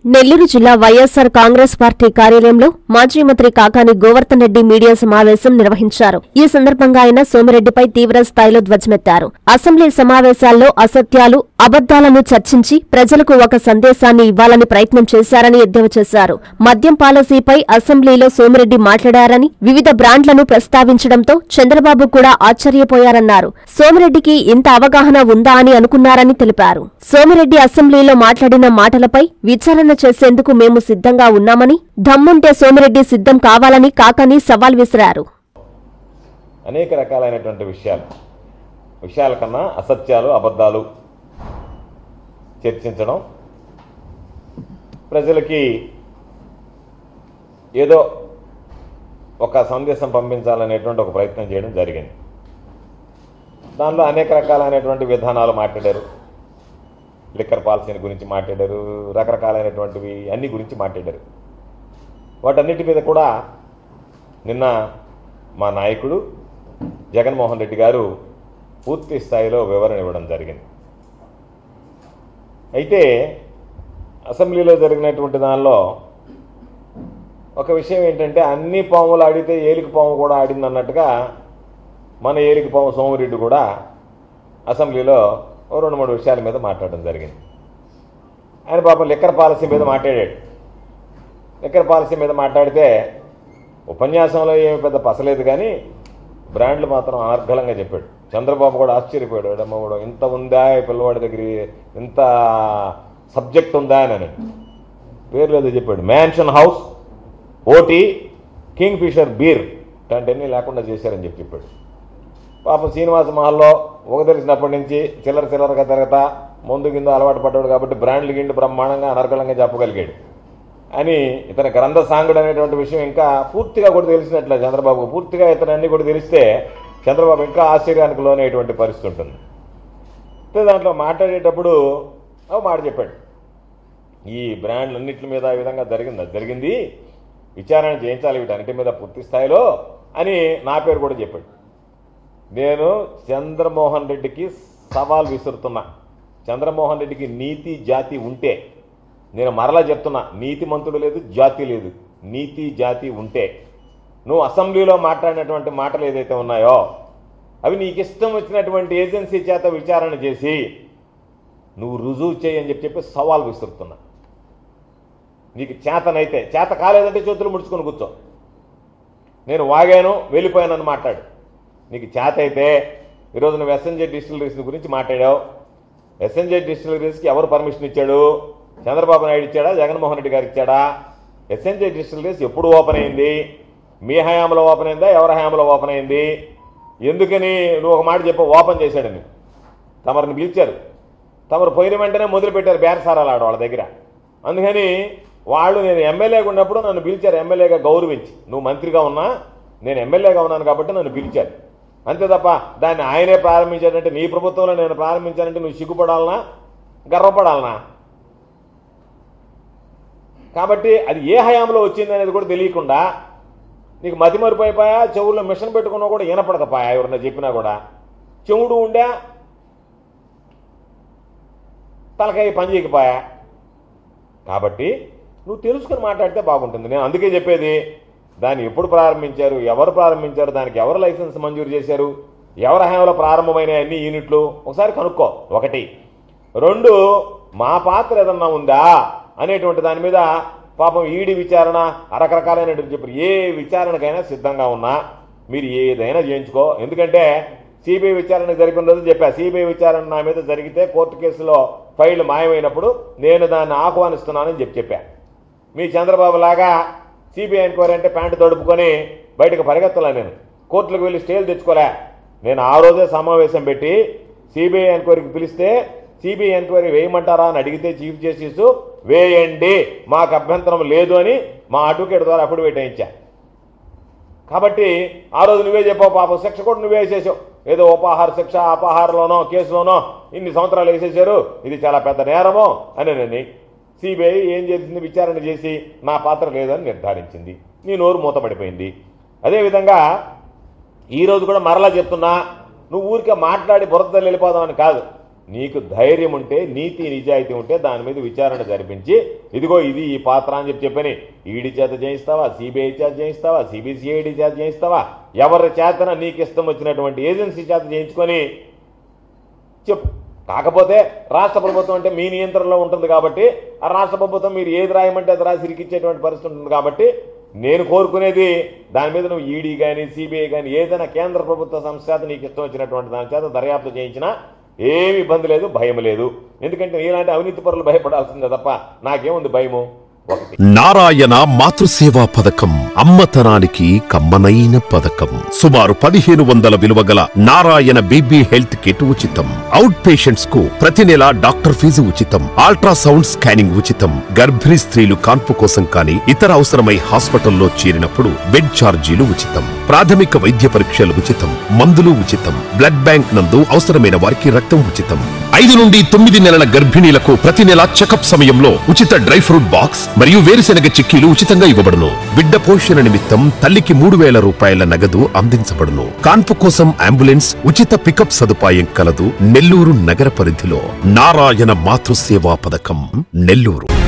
నెల్లూరు జిల్లా వైఎస్సార్ కాంగ్రెస్ పార్టీ కార్యాలయంలో మాజీ మంత్రి కాకాని గోవర్ధన్ రెడ్డి మీడియా సమావేశం నిర్వహించారు. ఈ సందర్భంగా ఆయన సోమిరెడ్డిపై తీవ్ర స్థాయిలో ధ్వజమెత్తారు. అసెంబ్లీ సమావేశాల్లో అసత్యాలు, అబద్దాలను చర్చించి ప్రజలకు ఒక సందేశాన్ని ఇవ్వాలని ప్రయత్నం చేశారని ఎద్దేవా చేశారు. మద్యం పాలసీపై అసెంబ్లీలో సోమిరెడ్డి మాట్లాడారని, వివిధ బ్రాండ్లను ప్రస్తావించడంతో చంద్రబాబు కూడా ఆశ్చర్యపోయారన్నారు. సోమిరెడ్డికి ఇంత అవగాహన ఉందా అని అనుకున్నారని తెలిపారు. సోమిరెడ్డి అసెంబ్లీలో మాట్లాడిన మాటలపై విచారణ చేసేందుకు మేము సిద్ధంగా ఉన్నామని, దమ్ముంటే సోమిరెడ్డి సిద్ధం కావాలని కాకాని సవాల్ విసిరారు. అనేక రకాలైనటువంటి విషయాల కన్నా అసత్యాలు, అబద్ధాలు చర్చించడం, ప్రజలకి ఏదో ఒక సందేశం పంపించాలనేటువంటి ఒక ప్రయత్నం చేయడం జరిగింది. దానిలో అనేక రకాలైనటువంటి విధానాలు మాట్లాడారు. లిక్కర్ పాలసీని గురించి మాట్లాడారు, రకరకాలైనటువంటివి అన్ని గురించి మాట్లాడారు. వాటన్నిటి మీద కూడా నిన్న మా నాయకుడు జగన్మోహన్ రెడ్డి గారు పూర్తి స్థాయిలో వివరణ ఇవ్వడం జరిగింది. అయితే అసెంబ్లీలో జరిగినటువంటి దానిలో ఒక విషయం ఏంటంటే, అన్ని పాములు ఆడితే ఏలికి పాము కూడా ఆడింది అన్నట్టుగా మన ఏలికి పాము సోమిరెడ్డి కూడా అసెంబ్లీలో 2-3 విషయాల మీద మాట్లాడడం జరిగింది. ఆయన పాపం లిక్కర్ పాలసీ మీద మాట్లాడాడు. లిక్కర్ పాలసీ మీద మాట్లాడితే ఉపన్యాసంలో ఏమి పెద్ద పసలేదు, కానీ బ్రాండ్లు మాత్రం అనర్గళంగా చెప్పాడు. చంద్రబాబు కూడా ఆశ్చర్యపోయాడు. అమ్మ కూడా ఇంత ఉందా ఈ పిల్లవాడి దగ్గర, ఇంత సబ్జెక్ట్ ఉందా అని పేర్లు ఏదో చెప్పాడు. Mansion house, OT, Kingfisher beer ఇలాంటివన్నీ లేకుండా చేశారని చెప్పాడు. పాపం శ్రీనివాస మహల్లో ఒక తెలిసినప్పటి నుంచి చిల్లరగా తిరగతా ముందు కింద అలవాటు పడ్డాడు కాబట్టి బ్రాండ్లు గిండి బ్రహ్మాండంగా అనర్గళంగా చెప్పగలిగాడు అని, ఇతని గ్రంథ సాంగుడు అనేటువంటి విషయం ఇంకా పూర్తిగా కూడా తెలిసినట్లే చంద్రబాబుకు. పూర్తిగా ఇతను అన్నీ కూడా తెలిస్తే చంద్రబాబు ఇంకా ఆశ్చర్యానికి లోనయ్యేటువంటి పరిస్థితి ఉంటుంది. దాంట్లో మాట్లాడేటప్పుడు ఒక మాట చెప్పాడు. ఈ బ్రాండ్లన్నింటి మీద ఈ విధంగా జరిగింది, విచారణ చేయించాలి వీటన్నిటి మీద పూర్తి స్థాయిలో అని నా పేరు కూడా చెప్పాడు. నేను చంద్రమోహన్ రెడ్డికి సవాల్ విసురుతున్నా. చంద్రమోహన్ రెడ్డికి నీతి జాతి ఉంటే, నేను మరలా చెప్తున్నా, నీతి మంతుడు లేదు, జాతి లేదు. నీతి జాతి ఉంటే నువ్వు అసెంబ్లీలో మాట్లాడినటువంటి మాటలు ఏదైతే ఉన్నాయో అవి నీకు ఇష్టం వచ్చినటువంటి ఏజెన్సీ చేత విచారణ చేసి నువ్వు రుజువు చేయని చెప్పి సవాల్ విసురుతున్నా. నీకు చేతనైతే, చేత కాలేదంటే చేతులు ముడుచుకొని కూర్చో. నేను వాగాను వెళ్ళిపోయానని మాట్లాడు. నీకు చేత అయితే ఈరోజు నువ్వు ఎస్ఎన్జే డిస్టిలరీస్ గురించి మాట్లాడావు. ఎస్ఎన్జే డిస్టిలరీస్కి ఎవరు పర్మిషన్ ఇచ్చాడు? చంద్రబాబు నాయుడు ఇచ్చాడా, జగన్మోహన్ రెడ్డి గారు ఇచ్చాడా? ఎస్ఎన్జే డిస్టిలరీస్ ఎప్పుడు ఓపెన్ అయింది? మీ హయాంలో ఓపెన్ అయిందా, ఎవరి హయాంలో ఓపెన్ అయింది? ఎందుకని నువ్వు ఒక మాట చెప్పు, ఓపెన్ చేశాడని. తమరిని పిలిచారు, తమరు పోయిన వెంటనే మొదలుపెట్టారు బేరసారాలు ఆడ వాళ్ళ దగ్గర. అందుకని వాళ్ళు, నేను ఎమ్మెల్యేగా ఉన్నప్పుడు నన్ను పిలిచారు, ఎమ్మెల్యేగా గౌరవించి. నువ్వు మంత్రిగా ఉన్నా నేను ఎమ్మెల్యేగా ఉన్నాను కాబట్టి నన్ను పిలిచారు, అంతే తప్ప దాన్ని ఆయనే ప్రారంభించాడంటే, నీ ప్రభుత్వంలో నేను ప్రారంభించానంటే నువ్వు సిగ్గుపడాలనా, గర్వపడాలనా? కాబట్టి అది ఏ హయాంలో వచ్చింది అనేది కూడా తెలియకుండా నీకు మతిమరిపోయిపోయా, చెవుల్లో మిషన్ పెట్టుకున్నా కూడా వినపడకపోయా, ఎవరన్నా చెప్పినా కూడా. చెవుడు ఉండా, తలకాయ పని చేయకపోయా. కాబట్టి నువ్వు తెలుసుకుని మాట్లాడితే బాగుంటుంది. నేను అందుకే చెప్పేది, దాన్ని ఎప్పుడు ప్రారంభించారు, ఎవరు ప్రారంభించారు, దానికి ఎవరు లైసెన్స్ మంజూరు చేశారు, ఎవరి హయాంలో ప్రారంభమైన అన్ని యూనిట్లు ఒకసారి కనుక్కో. 1. 2, మా పాత్ర ఏదన్నా ఉందా అనేటువంటి దాని మీద పాపం ఈడీ విచారణ రకరకాలైనటువంటి చెప్పారు. ఏ విచారణకైనా సిద్ధంగా ఉన్నా మీరు ఏదైనా చేయించుకో. ఎందుకంటే సిబిఐ విచారణ జరిపిన రోజు చెప్పా, సిబిఐ విచారణ నా మీద జరిగితే కోర్టు కేసులో ఫైళ్లు మాయమైనప్పుడు నేను దాన్ని ఆహ్వానిస్తున్నానని చెప్పా. మీ చంద్రబాబు లాగా సిబిఐ ఎంక్వైరీ అంటే ప్యాంటు తడుపుకొని బయటకు పరిగెత్తలే. నేను కోర్టులకు వెళ్ళి స్టేలు తెచ్చుకోలే. నేను ఆ రోజే సమావేశం పెట్టి సిబిఐ ఎంక్వైరీకి పిలిస్తే సిబిఐ ఎంక్వైరీ వేయమంటారా అని అడిగితే చీఫ్ జస్టిస్ వేయండి, మాకు అభ్యంతరం లేదు అని మా అడ్వకేట్ ద్వారా అఫిడవిట్ వేయించా. కాబట్టి ఆ రోజు నువ్వే చెప్పావు, పాపం శిక్ష కూడా నువ్వే వేసేసావు. ఏదో ఉపాహార శిక్ష, అపహారలోనో కేసులోనో ఇన్ని సంవత్సరాలు వేసేసారు, ఇది చాలా పెద్ద నేరమో అని. సిబిఐ ఏం చేసింది? విచారణ చేసి నా పాత్ర లేదని నిర్ధారించింది. నీ నోరు మూతపడిపోయింది. అదేవిధంగా ఈరోజు కూడా మరలా చెప్తున్నా, నువ్వు ఊరికే మాట్లాడి బురదలు వెళ్ళిపోదామని కాదు. నీకు ధైర్యం ఉంటే, నీతి నిజాయితీ ఉంటే దాని మీద విచారణ జరిపించి ఇదిగో ఇది ఈ పాత్ర అని చెప్పని ఈడీ చేత చేయిస్తావా, సిబిఐ చేత చేయిస్తావా, సిబిసిఐడి చేత చేయిస్తావా, ఎవరి చేతన నీకు ఇష్టం వచ్చినటువంటి ఏజెన్సీ చేత చేయించుకొని చెప్పు. కాకపోతే రాష్ట్ర ప్రభుత్వం అంటే మీ నియంత్రణలో ఉంటుంది కాబట్టి ఆ రాష్ట్ర ప్రభుత్వం మీరు ఏది రాయమంటే అది రాసి ఇరికిచ్చేటువంటి పరిస్థితి ఉంటుంది కాబట్టి నేను కోరుకునేది దాని మీద నువ్వు ఈడీ కానీ సిబిఐ కానీ ఏదైనా కేంద్ర ప్రభుత్వ సంస్థ చేత నీకు ఇష్టం వచ్చినటువంటి దాని చేత దర్యాప్తు చేయించినా ఏమి ఇబ్బంది లేదు, భయం లేదు. ఎందుకంటే నీలాంటి అవినీతి పరులు భయపడాల్సిందే తప్ప నాకేముంది భయము. నారాయణ మాతృసేవా పథకం అమ్మతనానికి కమ్మనైన పథకం. సుమారు 1500 విలువ గల నారాయణ బేబీ హెల్త్ కిట్ ఉచితం. అవుట్ పేషెంట్స్ కు ప్రతి నెల డాక్టర్ ఫీజు ఉచితం. అల్ట్రాసౌండ్ స్కానింగ్ ఉచితం. గర్భిణీ స్త్రీలు కాన్పు కోసం కానీ ఇతర అవసరమై హాస్పిటల్లో చేరినప్పుడు బెడ్ ఛార్జీలు ఉచితం. ప్రాథమిక వైద్య పరీక్షలు ఉచితం. మందులు ఉచితం. బ్లడ్ బ్యాంక్ నందు అవసరమైన వారికి రక్తం ఉచితం. 5 నుండి 9 నెలల గర్భిణీలకు ప్రతి నెల చెకప్ సమయంలో ఉచిత డ్రై ఫ్రూట్ బాక్స్ మరియు వేరుశెనగ చిక్కీలు ఉచితంగా ఇవ్వబడును. బిడ్డ పోషణ నిమిత్తం తల్లికి 3000 రూపాయల నగదు అందించబడును. కాన్పు కోసం అంబులెన్స్ ఉచిత పికప్ సదుపాయం కలదు. నెల్లూరు నగర పరిధిలో నారాయణ మాతృసేవా పథకం, నెల్లూరు.